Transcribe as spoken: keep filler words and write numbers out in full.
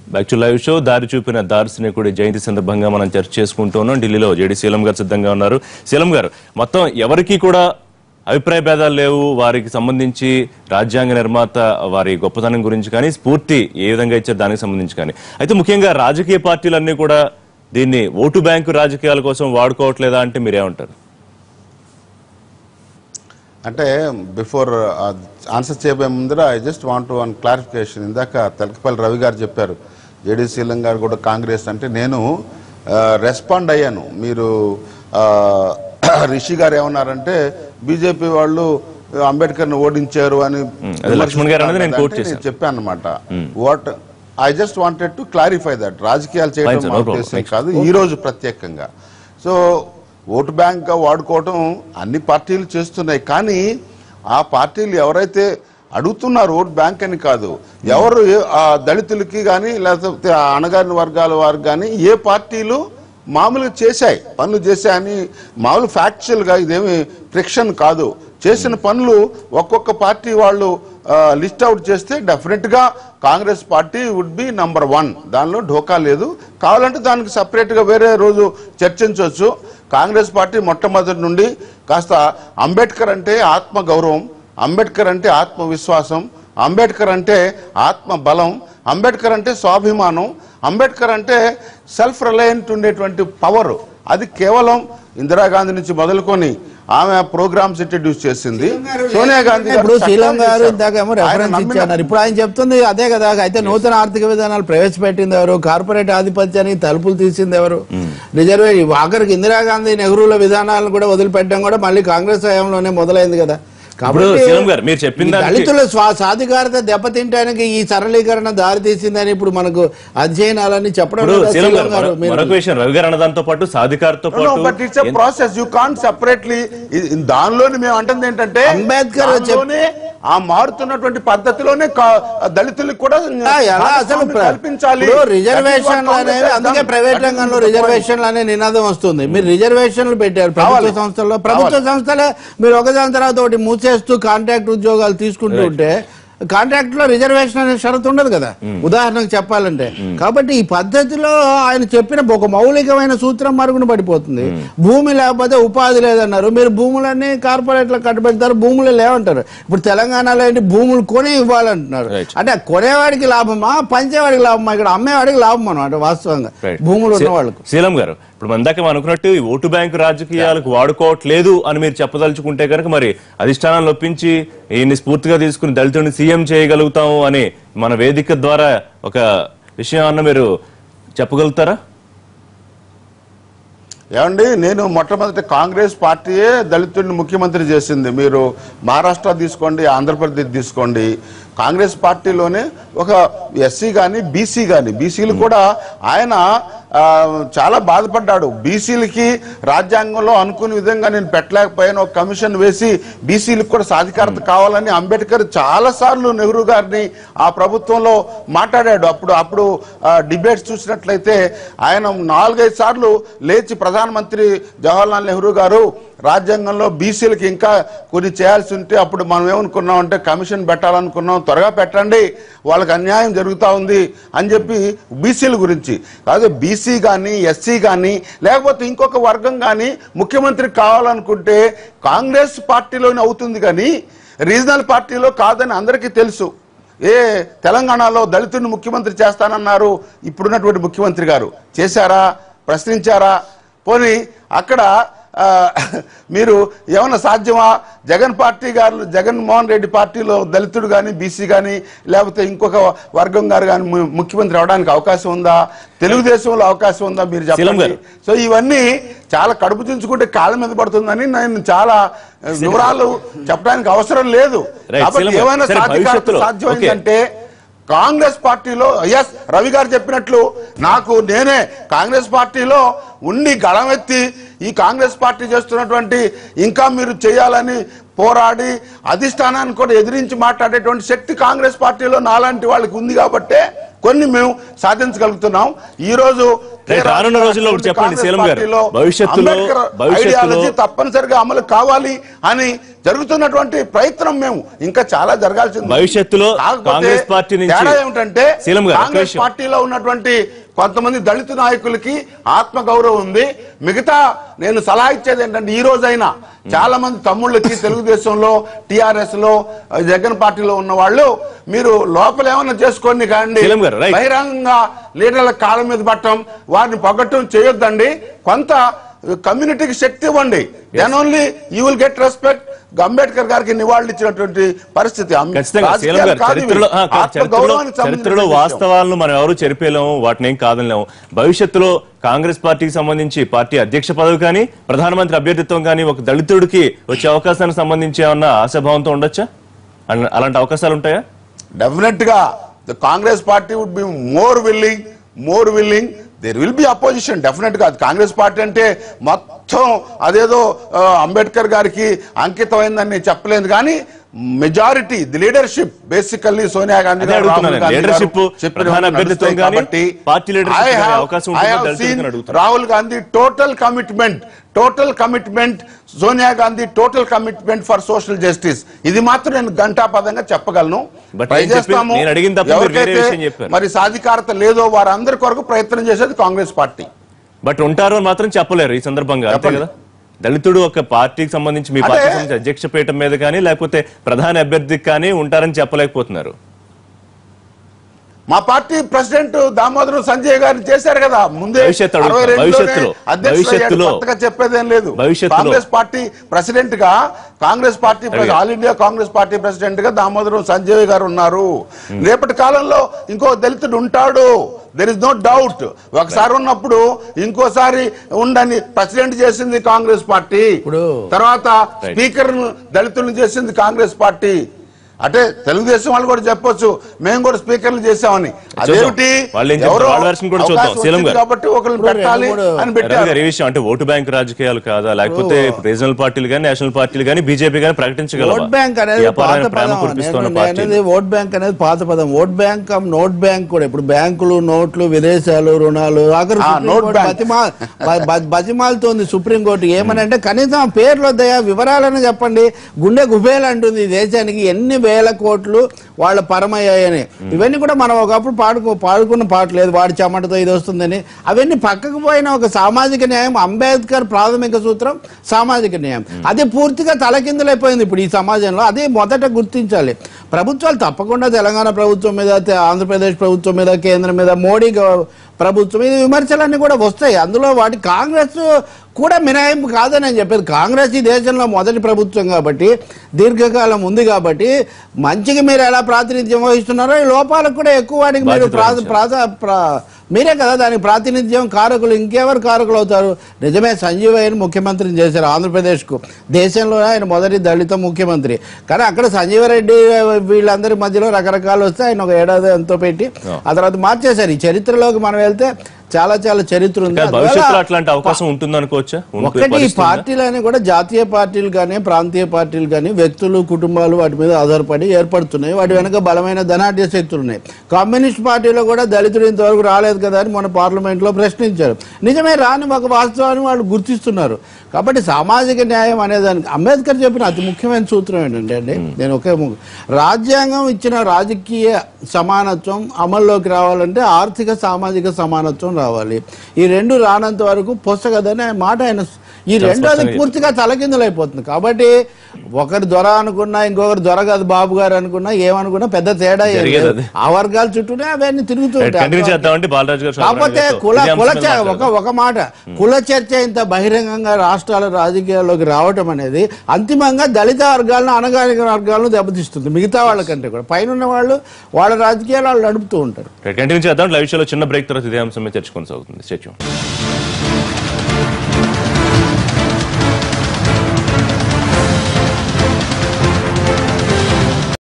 Back to live show. దారి చూపిన దార్శనికుడి జయంతి సందర్భంగా మనం చర్చ చేసుకుంటూ ఉన్నాం. ఢిల్లీలో జేడీ శీలం గారు సిద్ధంగా ఉన్నారు. శీలం గారు, మొత్తం ఎవరికి కూడా అభిప్రాయ భేదాలు లేవు. వారికి సంబంధించి రాజ్యాంగ నిర్మాత వారి గొప్పతనం గురించి కానీ, స్ఫూర్తి ఏ విధంగా ఇచ్చారు దానికి సంబంధించి కానీ, అయితే ముఖ్యంగా రాజకీయ పార్టీలన్నీ కూడా దీన్ని ఓటు బ్యాంకు రాజకీయాల కోసం వాడుకోవట్లేదా అంటే మీరేమంటారు? అంటే బిఫోర్ ఆన్సర్ చేయబోయే ముందర I just want one clarification. ఇందాక తెలకపల్లి రవి గారు చెప్పారు జేడీ శీలం గారు కూడా కాంగ్రెస్ అంటే, నేను రెస్పాండ్ అయ్యాను. మీరు రిషి గారు ఏమన్నారంటే బీజేపీ వాళ్ళు అంబేద్కర్ని ఓడించారు అని చెప్పాను అనమాట. What I just wanted to clarify that. రాజకీయాలు చేయడం కాదు ఈ రోజు ప్రత్యేకంగా. సో ఓటు బ్యాంక్గా వాడుకోవటం అన్ని పార్టీలు చేస్తున్నాయి. కానీ ఆ పార్టీలు ఎవరైతే అడుగుతున్నారు ఓటు బ్యాంక్ అని కాదు, ఎవరు దళితులకి కానీ లేకపోతే అణగారిన వర్గాల వారికి కానీ ఏ పార్టీలు మామూలుగా చేశాయి పనులు చేశాయని మామూలు ఫ్యాక్చువల్గా ఇదేమి ఫ్రిక్షన్ కాదు. చేసిన పనులు ఒక్కొక్క పార్టీ వాళ్ళు లిస్ట్ అవుట్ చేస్తే డెఫినెట్గా Congress party would be number one. దానిలో ఢోకా లేదు. కావాలంటే దానికి సపరేట్గా వేరే రోజు చర్చించవచ్చు. కాంగ్రెస్ పార్టీ మొట్టమొదటి నుండి కాస్త అంబేద్కర్ అంటే ఆత్మ గౌరవం, అంబేద్కర్ అంటే ఆత్మవిశ్వాసం, అంబేద్కర్ అంటే ఆత్మ బలం, అంబేద్కర్ అంటే స్వాభిమానం, అంబేద్కర్ అంటే సెల్ఫ్ రిలయంట్ ఉండేటువంటి పవర్. అది కేవలం ఇందిరాగాంధీ నుంచి మొదలుకొని ఆమె ప్రోగ్రామ్స్ ఇంట్రడ్యూస్ చేసింది. సోనియా గాంధీ ఇప్పుడు శీలం గారు ఇందాకేమో రెఫరెన్స్ ఇచ్చారు. ఇప్పుడు ఆయన చెప్తుంది అదే కదా. అయితే నూతన ఆర్థిక విధానాలు ప్రవేశపెట్టింది ఎవరు? కార్పొరేట్ ఆధిపత్యానికి తలుపులు తీసింది ఎవరు? రిజర్వే ఆఖరికి ఇందిరాగాంధీ నెహ్రూల విధానాలను కూడా వదిలిపెట్టడం కూడా మళ్ళీ కాంగ్రెస్ హయాంలోనే మొదలైంది కదా. దళితుల సాధికారత దెబ్బతింటానికి ఈ సరళీకరణ దారి తీసిందని ఇప్పుడు మనకు అధ్యయనాలని చెప్పడం. దానిలోని మేము అంటుంది ఏంటంటే అంబేద్కర్ ఆ మారుతున్నటువంటి పద్ధతిలోనే దళితులకు కూడా ఎలా అసలు కల్పించాలి రిజర్వేషన్లు అనేవి. అందుకే ప్రైవేట్ రంగంలో రిజర్వేషన్లు అనే నినాదం వస్తుంది. మీరు రిజర్వేషన్లు పెట్టారు ప్రభుత్వ సంస్థల్లో. ప్రభుత్వ సంస్థలే మీరు ఒకదాని తర్వాత ఒకటి మూసేస్తూ కాంట్రాక్ట్ ఉద్యోగాలు తీసుకుంటూ ఉంటే కాంట్రాక్ట్ లో రిజర్వేషన్ అనే షరతు ఉండదు కదా, ఉదాహరణకు చెప్పాలంటే. కాబట్టి ఈ పద్ధతిలో ఆయన చెప్పిన ఒక మౌలికమైన సూత్రం మరుగున పడిపోతుంది. భూమి లేకపోతే ఉపాధి లేదన్నారు. మీరు భూములన్నీ కార్పొరేట్లకు కట్టబెడతారు, భూములు లేవంటారు. ఇప్పుడు తెలంగాణలో ఏంటి భూములు కొని ఇవ్వాలంటున్నారు. అంటే కొనేవాడికి లాభమా పంచేవాడికి లాభమా? ఇక్కడ అమ్మేవాడికి లాభం అనమాట వాస్తవంగా భూములు ఉన్న వాళ్ళకు. శీలం గారు, ఇప్పుడు మందాక అనుకున్నట్టు ఈ ఓటు బ్యాంకు రాజకీయాలకు వాడుకోవట్లేదు అని మీరు చెప్పదలుచుకుంటే కనుక మరి అధిష్టానాన్ని ఒప్పించి ఈయన్ని స్ఫూర్తిగా తీసుకుని దళితుడిని సీఎం చేయగలుగుతాము అని మన వేదిక ద్వారా ఒక విషయం అన్న మీరు చెప్పగలుగుతారా? ఏమండి, నేను మొట్టమొదటి కాంగ్రెస్ పార్టీయే దళితుడిని ముఖ్యమంత్రి చేసింది. మీరు మహారాష్ట్ర తీసుకోండి, ఆంధ్రప్రదేశ్ తీసుకోండి, కాంగ్రెస్ పార్టీలోనే ఒక ఎస్సీ కానీ బీసీ కానీ బీసీలు కూడా ఆయన చాలా బాధపడ్డాడు. బీసీలకి రాజ్యాంగంలో అనుకునే విధంగా నేను పెట్టలేకపోయాను. ఒక కమిషన్ వేసి బీసీలకు కూడా సాధికారత కావాలని అంబేద్కర్ చాలా సార్లు నెహ్రూ గారిని ఆ ప్రభుత్వంలో మాట్లాడాడు. అప్పుడు అప్పుడు డిబేట్స్ చూసినట్లయితే ఆయన నాలుగైదు సార్లు లేచి ప్రధానమంత్రి జవహర్లాల్ నెహ్రూ గారు రాజ్యాంగంలో బీసీలకు ఇంకా కొన్ని చేయాల్సి ఉంటే అప్పుడు మనం ఏమనుకున్నాం అంటే కమిషన్ పెట్టాలనుకున్నాం, త్వరగా పెట్టండి వాళ్ళకి అన్యాయం జరుగుతూ ఉంది అని చెప్పి బీసీల గురించి కాదు. బీసీ కానీ ఎస్సీ కానీ లేకపోతే ఇంకొక వర్గం కానీ ముఖ్యమంత్రి కావాలనుకుంటే కాంగ్రెస్ పార్టీలోనే అవుతుంది కానీ రీజనల్ పార్టీలో కాదని అందరికీ తెలుసు. ఏ తెలంగాణలో దళితుడిని ముఖ్యమంత్రి చేస్తానన్నారు ఇప్పుడున్నటువంటి ముఖ్యమంత్రి గారు, చేశారా? ప్రశ్నించారా? పోనీ అక్కడ మీరు ఏమన్నా సాధ్యమా? జగన్ పార్టీ గారు జగన్మోహన్ రెడ్డి పార్టీలో దళితుడు కానీ బీసీ కానీ లేకపోతే ఇంకొక వర్గం గారు కానీ ముఖ్యమంత్రి అవడానికి అవకాశం ఉందా? తెలుగుదేశంలో అవకాశం ఉందా? మీరు చెప్పండి. సో ఇవన్నీ చాలా కడుపు చించుకుంటే కాళ్ళ మీద పడుతుందని నేను చాలా వివరాలు చెప్పడానికి అవసరం లేదు. కాబట్టి ఏమైనా సాధికారత సాధ్యమైందంటే కాంగ్రెస్ పార్టీలో ఎస్ రవి గారు చెప్పినట్లు నాకు నేనే కాంగ్రెస్ పార్టీలో ఉండి గళమెత్తి ఈ కాంగ్రెస్ పార్టీ చేస్తున్నటువంటి ఇంకా మీరు చేయాలని పోరాడి అధిష్టానాన్ని కూడా ఎదిరించి మాట్లాడేటువంటి శక్తి కాంగ్రెస్ పార్టీలో నాలాంటి వాళ్ళకి ఉంది. కాబట్టి కొన్ని మేము సాధించగలుగుతున్నాం. ఈ రోజు రానున్న రోజుల్లో చెప్పండి సీఎం గారు, భవిష్యత్తులో ఐడియాలజీ తప్పనిసరిగా అమలు కావాలి అని జరుగుతున్నటువంటి ప్రయత్నం మేము ఇంకా చాలా జరగాల్సింది. భవిష్యత్తులో కాంగ్రెస్ పార్టీ నుంచి ఏమిటంటే కాంగ్రెస్ పార్టీలో ఉన్నటువంటి కొంతమంది దళిత నాయకులకి ఆత్మ గౌరవం ఉంది. మిగతా నేను సలహా ఇచ్చేది ఏంటంటే ఈ రోజైనా చాలా మంది తమ్ముళ్ళకి తెలుగుదేశంలో టిఆర్ఎస్ లో జగన్ పార్టీలో ఉన్న వాళ్ళు మీరు లోపల ఏమన్నా చేసుకోండి కానీ బహిరంగంగా లీడర్ల కాళ్ళ మీద పట్టడం వారిని పొగట్టం చేయొద్దండి. కొంత కమ్యూనిటీకి శక్తి ఇవ్వండి. Then only you will get respect. Ambedkar గారికి నివాళులు ఇచ్చినటువంటి పరిస్థితి చరిత్రలో వాస్తవాలను మనం ఎవరు చెరిపేలేము, వాటిని ఏం కాదలేము. భవిష్యత్తులో కాంగ్రెస్ పార్టీకి సంబంధించి పార్టీ అధ్యక్ష పదవి కానీ ప్రధానమంత్రి అభ్యర్థిత్వం కానీ ఒక దళితుడికి వచ్చే అవకాశానికి సంబంధించి ఏమన్నా ఆశాభావంతో ఉండొచ్చా? అలాంటి అవకాశాలు ఉంటాయా? డెఫినెట్ గా the Congress party would be more willing more willing there will be opposition definite గా. కాంగ్రెస్ పార్టీ అంటే మొత్తం అదేదో అంబేద్కర్ గారికి అంకితమైందని చెప్పలేదు కానీ majority the leadership basically Sonia Gandhi Rahul Gandhi total commitment total commitment Sonia Gandhi total commitment for social justice. ఇది మాత్రం నేను ఘంటాపదంగా చెప్పగలను. మరి సాధికారత లేదో వారందరి కొరకు ప్రయత్నం చేసేది కాంగ్రెస్ పార్టీ. బట్ ఉంటారు అని మాత్రం చెప్పలేరు ఈ సందర్భంగా, అంతే కదా? దళితుడు ఒక పార్టీకి సంబంధించి మీ పార్టీకి సంబంధించి అధ్యక్ష పీఠం మీద కానీ లేకపోతే ప్రధాన అభ్యర్థికి కానీ ఉంటారని చెప్పలేకపోతున్నారు. మా పార్టీ ప్రెసిడెంట్ దామోదరం సంజయ్ గారు చేశారు కదా ముందే. చెప్పేదేం లేదు. కాంగ్రెస్ పార్టీ ప్రెసిడెంట్ గా Congress party all India Congress party president గా దామోదరం సంజయ్ గారు ఉన్నారు. రేపటి కాలంలో ఇంకో దళితుడు ఉంటాడు. There is no doubt. ఒకసారి ఉన్నప్పుడు ఇంకోసారి ఉండని ప్రెసిడెంట్ చేసింది కాంగ్రెస్ పార్టీ, తర్వాత స్పీకర్ దళితులను చేసింది కాంగ్రెస్ పార్టీ. అంటే తెలుగుదేశం వాళ్ళు కూడా చెప్పొచ్చు మేము కూడా స్పీకర్లు చేసామని. అదేమిటి కాబట్టి ఒకరిని పెట్టాలి అని పెట్టారు. అంటే ఓటు బ్యాంక్ రాజకీయాలు కాదా, లేకపోతే రీజనల్ పార్టీలు కానీ నేషనల్ పార్టీలు కానీ బీజేపీ కానీ ప్రకటించగలరు? ఓట్ బ్యాంక్ అనేది ఓట్ బ్యాంక్ అనేది పాత పదం. ఓట్ బ్యాంక్ నోట్ బ్యాంక్ కూడా ఇప్పుడు బ్యాంకులు నోట్లు విదేశాలు రుణాలు బతిమాలుతోంది సుప్రీంకోర్టు. ఏమని అంటే కనీసం పేర్లు వద్దయా వివరాలను చెప్పండి. గుండె గుబేలు అంటుంది దేశానికి ఎన్ని వేల కోట్లు వాళ్ళ పరమయ్యాయని. ఇవన్నీ కూడా మనం ఒకప్పుడు పాడుకో పాడుకున్న పాట లేదు వాడి చెమటతో ఇది వస్తుందని. అవన్నీ పక్కకు పోయిన ఒక సామాజిక న్యాయం, అంబేద్కర్ ప్రాథమిక సూత్రం సామాజిక న్యాయం, అది పూర్తిగా తలకిందులైపోయింది ఇప్పుడు ఈ సమాజంలో. అదే మొదట గుర్తించాలి. ప్రభుత్వాలు తప్పకుండా తెలంగాణ ప్రభుత్వం మీద, ఆంధ్రప్రదేశ్ ప్రభుత్వం మీద, కేంద్రం మీద, మోడీ ప్రభుత్వం మీద విమర్శలన్నీ కూడా వస్తాయి. అందులో వాటి కాంగ్రెస్ కూడా మినహాయింపు కాదని నేను చెప్పేది. కాంగ్రెస్ ఈ దేశంలో మొదటి ప్రభుత్వం కాబట్టి, దీర్ఘకాలం ఉంది కాబట్టి, మంచిగా మీరు ఎలా ప్రాతినిధ్యం వహిస్తున్నారో ఈ లోపాలకు కూడా ఎక్కువ వాటికి మీరు మీరే కదా దానికి ప్రాతినిధ్యం కారకులు. ఇంకెవరు కారకులు అవుతారు? నిజమే సంజీవ్ అయ్యని ముఖ్యమంత్రిని చేశారు ఆంధ్రప్రదేశ్కు. దేశంలో ఆయన మొదటి దళిత ముఖ్యమంత్రి. కానీ అక్కడ సంజీవ రెడ్డి వీళ్ళందరి మధ్యలో రకరకాలు వస్తే ఆయన ఒక ఏడాది ఎంతో పెట్టి ఆ తర్వాత మార్చేశారు. ఈ చరిత్రలోకి మనం వెళ్తే చాలా చాలా చరిత్ర ఉంది. అట్లాంటి అవకాశం ఉంటుంది అనుకోవచ్చా? ఒకటి ఈ పార్టీలని కూడా జాతీయ పార్టీలు కానీ ప్రాంతీయ పార్టీలు కానీ వ్యక్తులు కుటుంబాలు వాటి మీద ఆధారపడి ఏర్పడుతున్నాయి. వాటి వెనక బలమైన ధనాఢ్య శక్తులు ఉన్నాయి. కమ్యూనిస్ట్ పార్టీలో కూడా దళితులు ఇంతవరకు రాలేదు కదా అని మన పార్లమెంట్ లో ప్రశ్నించారు. నిజమే, రాని ఒక వాస్తవాన్ని వాళ్ళు గుర్తిస్తున్నారు. కాబట్టి సామాజిక న్యాయం అనేదానికి అంబేద్కర్ చెప్పిన అతి ముఖ్యమైన సూత్రం ఏంటంటే అండి, నేను ఒకే రాజ్యాంగం ఇచ్చిన రాజకీయ సమానత్వం అమల్లోకి రావాలంటే ఆర్థిక సామాజిక సమానత్వం రావాలి. ఈ రెండు రానంత వరకు పొసగదని మాట ఆయన. ఈ రెండోది పూర్తిగా తలకిందులైపోతుంది. కాబట్టి ఒకరు దొర అనుకున్నా ఇంకొకరు దొర కాదు బాబు గారు అనుకున్నా ఏమనుకున్నా పెద్ద తేడా ఆ వర్గాల చుట్టూనే అవన్నీ తిరుగుతూ ఉంటాయి. కాకపోతే కుల కుల ఒక ఒక మాట కుల చర్చ ఇంత బహిరంగంగా రాష్ట్రాల రాజకీయాల్లోకి రావటం అనేది అంతిమంగా దళిత వర్గాలను అనగారిన వర్గాలను దెబ్బతీస్తుంది. మిగతా వాళ్ళకంటే కూడా పైన ఉన్న వాళ్ళు వాళ్ళ రాజకీయాలు వాళ్ళు నడుపుతూ ఉంటారు. కంటిన్యూ చేద్దాం. లైవ్ షోలో చిన్న బ్రేక్ తర్వాత ఇదే అంశం చర్చ కొనసాగుతుంది.